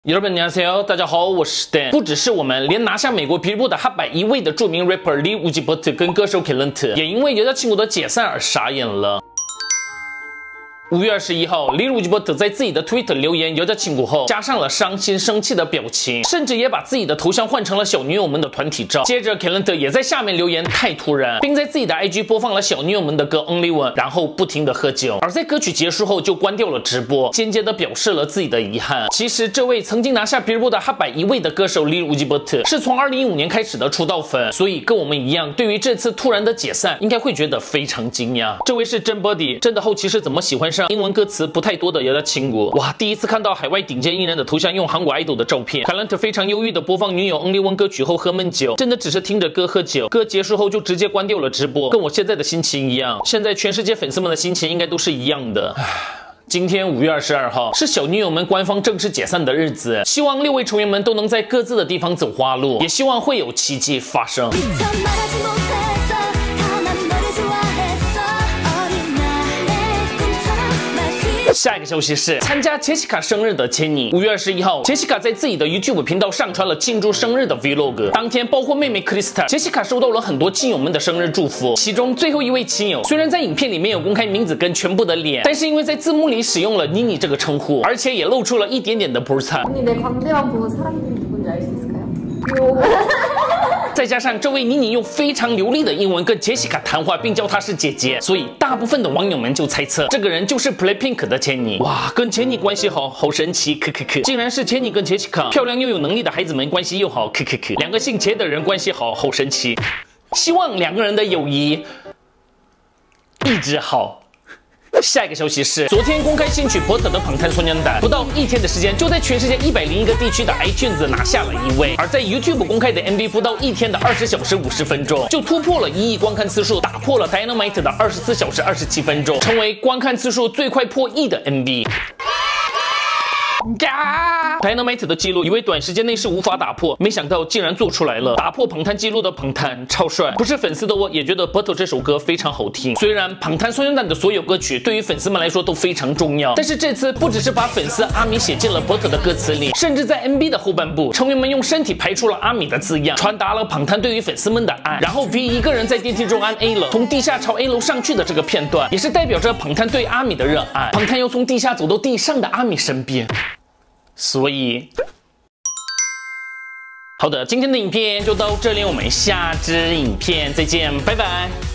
여러분 안녕하세요， 大家好，我是 Dan。不只是我们，连拿下美国 Billboard 핫100位的著名 rapper Lil Uzi Vert 跟歌手 Kelent 也因为여자친구的解散而傻眼了。 5月21号 ，Lil Uzi Vert 在自己的 Twitter 留言여자친구后，加上了伤心生气的表情，甚至也把自己的头像换成了小女友们的团体照。接着 Kelent 也在下面留言太突然，并在自己的 IG 播放了小女友们的歌 Only One， 然后不停的喝酒。而在歌曲结束后就关掉了直播，间接的表示了自己的遗憾。其实这位曾经拿下 Billboard 핫100位的歌手 Lil Uzi Vert 是从2015年开始的出道粉，所以跟我们一样，对于这次突然的解散，应该会觉得非常惊讶。这位是真 body， 真的后期是怎么喜欢上英文歌词不太多的여자친구。哇，第一次看到海外顶尖艺人的头像用韩国 idol 的照片。Kelent 非常忧郁的播放女友 Only One 歌曲后喝闷酒，真的只是听着歌喝酒，歌结束后就直接关掉了直播，跟我现在的心情一样。现在全世界粉丝们的心情应该都是一样的。今天5月22号是小女友们官方正式解散的日子，希望6位成员们都能在各自的地方走花路，也希望会有奇迹发生。 下一个消息是参加杰西卡生日的千妮。5月21号，杰西卡在自己的 YouTube 频道上传了庆祝生日的 Vlog。当天，包括妹妹 Krista， 杰西卡收到了很多亲友们的生日祝福。其中最后一位亲友虽然在影片里没有公开名字跟全部的脸，但是因为在字幕里使用了妮妮这个称呼，而且也露出了一点点的菠菜。 再加上这位妮妮用非常流利的英文跟杰西卡谈话，并叫她是姐姐，所以大部分的网友们就猜测这个人就是 BLACKPINK 的千妮。哇，跟千妮关系好，好神奇！竟然是千妮跟杰西卡，漂亮又有能力的孩子们关系又好，两个姓杰的人关系好，好神奇！希望两个人的友谊一直好。 下一个消息是，昨天公开新曲《Butter》的방탄소년단，不到1天的时间，就在全世界101个地区的 iTunes 拿下了1位，而在 YouTube 公开的 MV， 不到1天的20小时50分钟，就突破了1亿观看次数，打破了 Dynamite 的24小时27分钟，成为观看次数最快破亿的 MV。 Dynamite 的记录以为短时间内是无法打破，没想到竟然做出来了。打破방탄记录的방탄超帅，不是粉丝的我也觉得 Butter 这首歌非常好听。虽然방탄소년단的所有歌曲对于粉丝们来说都非常重要，但是这次不只是把粉丝阿米写进了 Butter 的歌词里，甚至在 MV 的后半部，成员们用身体排出了阿米的字样，传达了방탄对于粉丝们的爱。然后 V 一个人在电梯中按 A 楼，从地下朝 A 楼上去的这个片段，也是代表着방탄对阿米的热爱。방탄要从地下走到地上的阿米身边。 所以，好的，今天的影片就到这里，我们下支影片再见，拜拜。